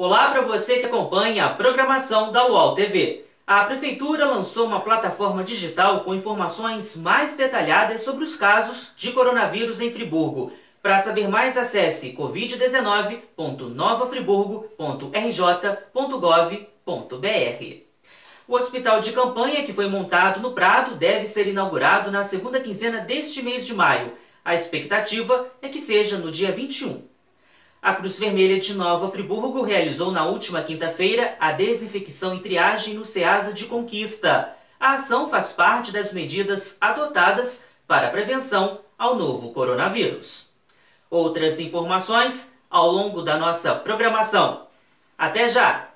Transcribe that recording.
Olá para você que acompanha a programação da UOL TV. A Prefeitura lançou uma plataforma digital com informações mais detalhadas sobre os casos de coronavírus em Friburgo. Para saber mais, acesse covid19.novafriburgo.rj.gov.br. O hospital de campanha que foi montado no Prado deve ser inaugurado na segunda quinzena deste mês de maio. A expectativa é que seja no dia 21. A Cruz Vermelha de Nova Friburgo realizou na última quinta-feira a desinfecção e triagem no CEASA de Conquista. A ação faz parte das medidas adotadas para a prevenção ao novo coronavírus. Outras informações ao longo da nossa programação. Até já!